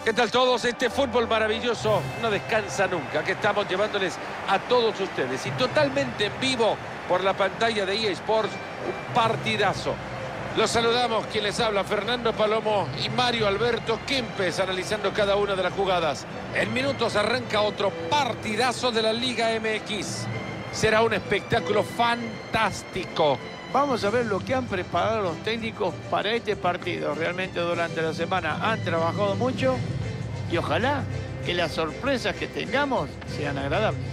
¿Qué tal todos? Este fútbol maravilloso no descansa nunca, que estamos llevándoles a todos ustedes y totalmente en vivo por la pantalla de EA Sports, un partidazo. Los saludamos, quien les habla, Fernando Palomo y Mario Alberto Kempes, analizando cada una de las jugadas. En minutos arranca otro partidazo de la Liga MX. Será un espectáculo fantástico. Vamos a ver lo que han preparado los técnicos para este partido. Realmente durante la semana han trabajado mucho y ojalá que las sorpresas que tengamos sean agradables.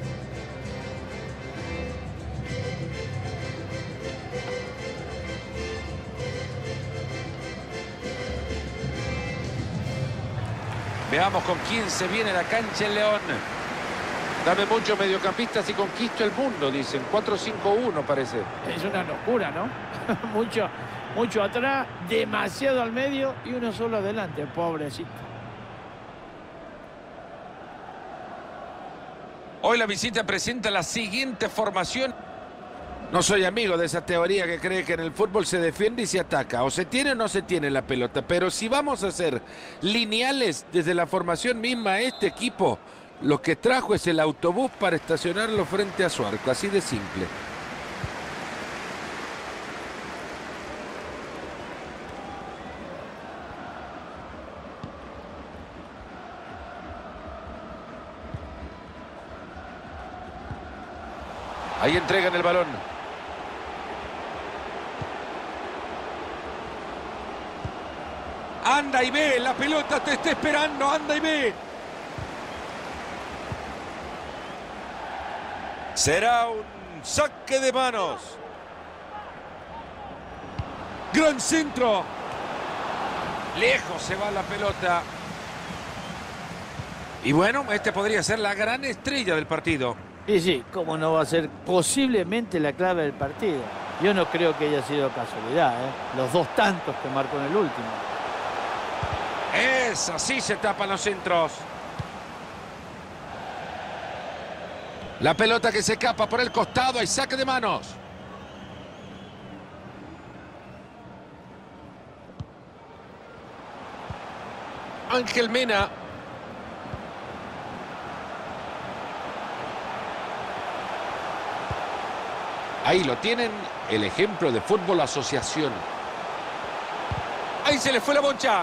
Veamos con quién se viene la cancha el León. Dame muchos mediocampistas y conquisto el mundo, dicen. 4-5-1 parece. Es una locura, ¿no? mucho atrás, demasiado al medio y uno solo adelante, pobrecito. Hoy la visita presenta la siguiente formación. No soy amigo de esa teoría que cree que en el fútbol se defiende y se ataca. O se tiene o no se tiene la pelota. Pero si vamos a ser lineales desde la formación misma, este equipo lo que trajo es el autobús para estacionarlo frente a su arco. Así de simple. Ahí entregan el balón. Anda y ve, la pelota te está esperando, anda y ve. Será un saque de manos. Gran centro. Lejos se va la pelota. Y bueno, este podría ser la gran estrella del partido. Y sí, cómo no va a ser posiblemente la clave del partido. Yo no creo que haya sido casualidad, ¿eh? Los dos tantos que marcó en el último. Es así se tapan los centros. La pelota que se escapa por el costado, hay saque de manos. Ángel Mena. Ahí lo tienen, el ejemplo de fútbol asociación. Ahí se le fue la bocha.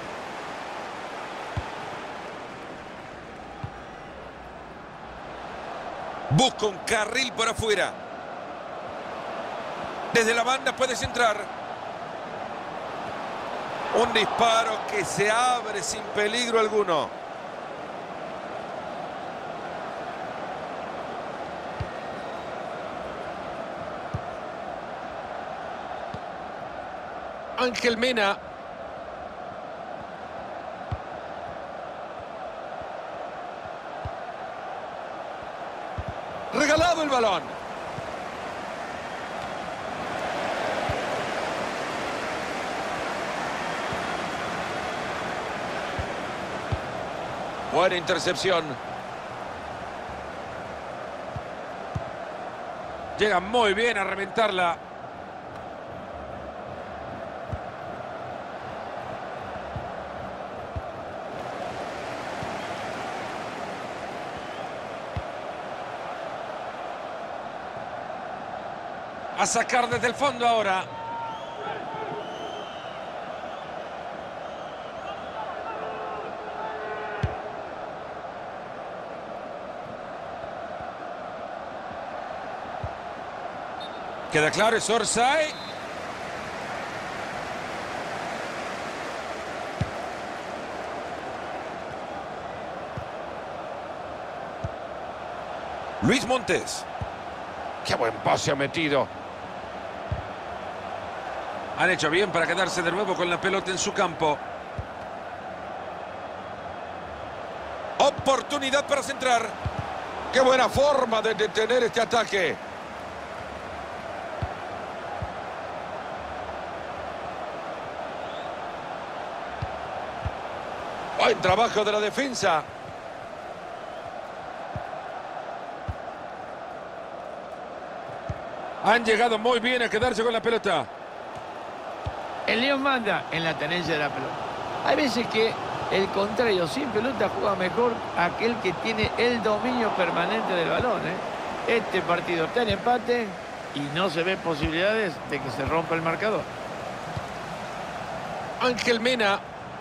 Busca un carril por afuera. Desde la banda puede centrar. Un disparo que se abre sin peligro alguno. Ángel Mena. Regalado el balón. Buena intercepción. Llega muy bien a reventarla. A sacar desde el fondo ahora. Queda claro, es Orsay. Luis Montes. Qué buen pase ha metido. Han hecho bien para quedarse de nuevo con la pelota en su campo. Oportunidad para centrar. Qué buena forma de detener este ataque. Buen trabajo de la defensa. Han llegado muy bien a quedarse con la pelota. El León manda en la tenencia de la pelota. Hay veces que El contrario, sin pelota juega mejor aquel que tiene el dominio permanente del balón, ¿eh? Este partido está en empate y no se ven posibilidades de que se rompa el marcador. Ángel Mena.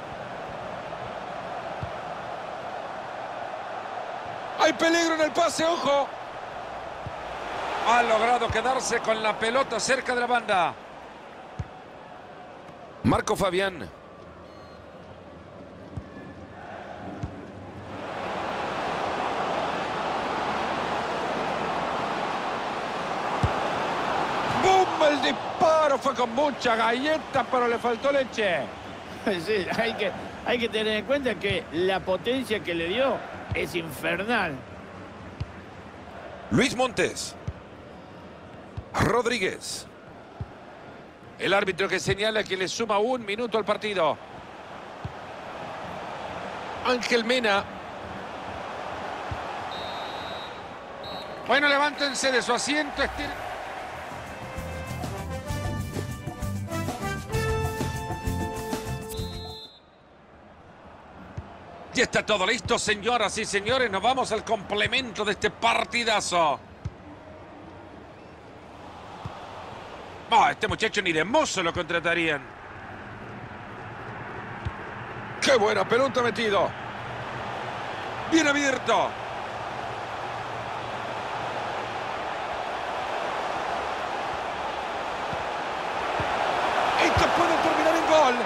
Hay peligro en el pase, ojo. Ha logrado quedarse con la pelota cerca de la banda. Marco Fabián. ¡Bum! El disparo fue con mucha galleta, pero le faltó leche. Sí, hay que tener en cuenta que la potencia que le dio es infernal. Luis Montes. Rodríguez. El árbitro que señala que le suma 1 minuto al partido. Ángel Mena. Bueno, levántense de su asiento. Ya está todo listo, señoras y señores. Nos vamos al complemento de este partidazo. Este muchacho ni de mozo lo contratarían. ¡Qué buena pelota metido! Bien abierto. Esto puede terminar en gol.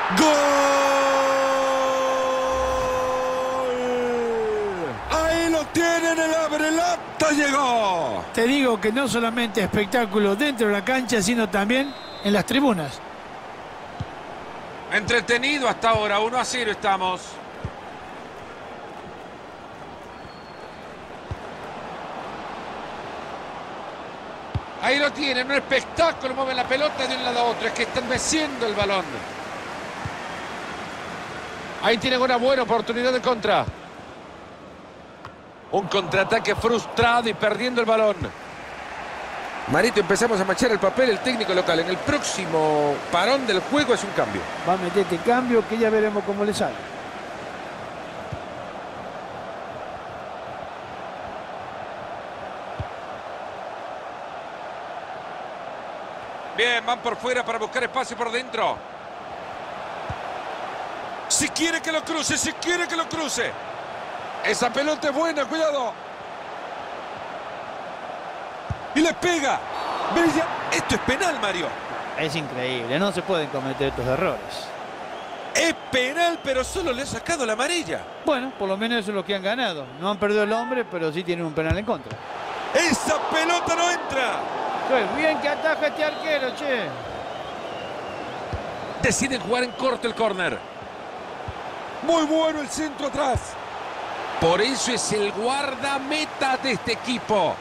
¡Gol! Ahí lo tienen, el abrelata llegó. Te digo que no solamente espectáculo dentro de la cancha, sino también en las tribunas. Entretenido hasta ahora, 1-0 estamos. Ahí lo tienen, un espectáculo, mueven la pelota de un lado a otro, es que están meciendo el balón. Ahí tienen una buena oportunidad de contra. Un contraataque frustrado y perdiendo el balón. Marito, empezamos a manchar el papel el técnico local. En el próximo parón del juego es un cambio. Va a meter este cambio que ya veremos cómo le sale. Bien, van por fuera para buscar espacio por dentro. Si quiere que lo cruce, si quiere que lo cruce. Esa pelota es buena, cuidado. Y le pega. Bella. Esto es penal, Mario. Es increíble, no se pueden cometer estos errores. Es penal, pero solo le ha sacado la amarilla. Bueno, por lo menos eso es lo que han ganado. No han perdido el hombre, pero sí tienen un penal en contra. ¡Esa pelota no entra! Qué bien que ataja este arquero, che. Deciden jugar en corto el córner. Muy bueno el centro atrás. Por eso es el guardameta de este equipo.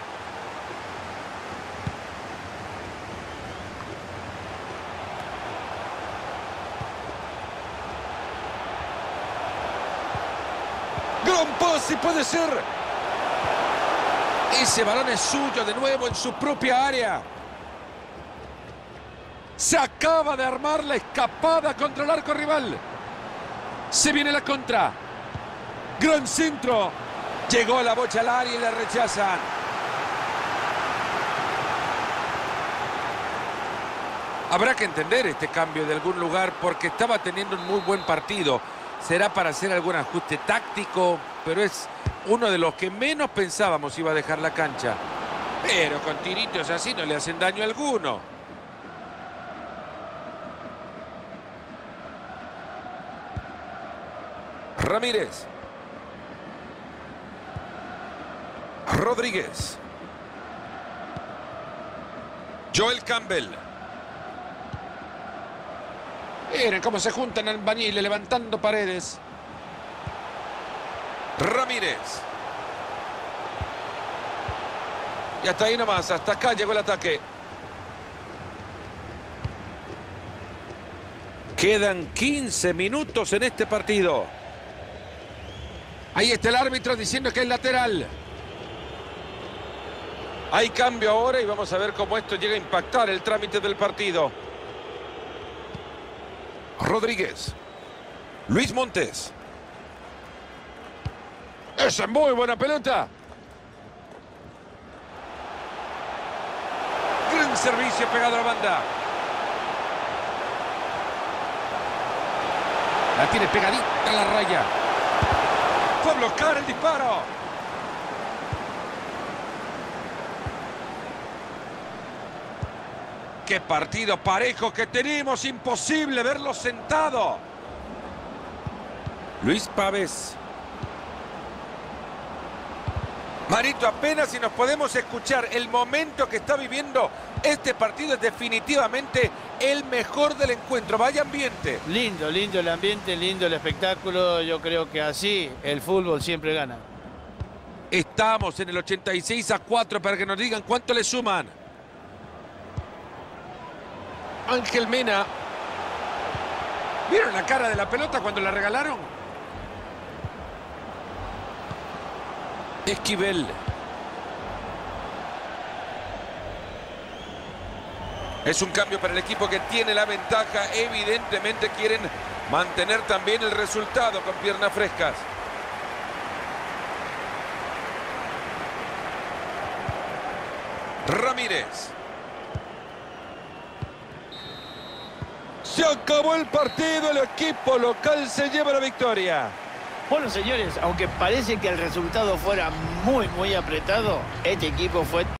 Gran pase, puede ser. Ese balón es suyo de nuevo en su propia área. Se acaba de armar la escapada contra el arco rival. Se viene la contra. Gran centro. Llegó la bocha al área y la rechazan. Habrá que entender este cambio de algún lugar porque estaba teniendo un muy buen partido. Será para hacer algún ajuste táctico, pero es uno de los que menos pensábamos iba a dejar la cancha. Pero con tiritos así no le hacen daño alguno. Ramírez. Rodríguez. Joel Campbell. Miren cómo se juntan albañiles levantando paredes. Ramírez. Y hasta ahí nomás, hasta acá llegó el ataque. Quedan 15 minutos en este partido. Ahí está el árbitro diciendo que es lateral. Hay cambio ahora y vamos a ver cómo esto llega a impactar el trámite del partido. Rodríguez. Luis Montes. Esa es muy buena pelota. Gran servicio pegado a la banda. La tiene pegadita a la raya. Fue a bloquear el disparo. Qué partido parejo que tenemos. Imposible verlo sentado. Luis Pávez. Marito, apenas si nos podemos escuchar. El momento que está viviendo este partido es definitivamente el mejor del encuentro. Vaya ambiente. Lindo, lindo el ambiente, lindo el espectáculo. Yo creo que así el fútbol siempre gana. Estamos en el 86-4 para que nos digan cuánto le suman. Ángel Mena. ¿Vieron la cara de la pelota cuando la regalaron? Esquivel. Es un cambio para el equipo que tiene la ventaja. Evidentemente quieren mantener también el resultado con piernas frescas. Ramírez. Se acabó el partido. El equipo local se lleva la victoria. Bueno, señores, aunque parece que el resultado fuera muy apretado, este equipo fue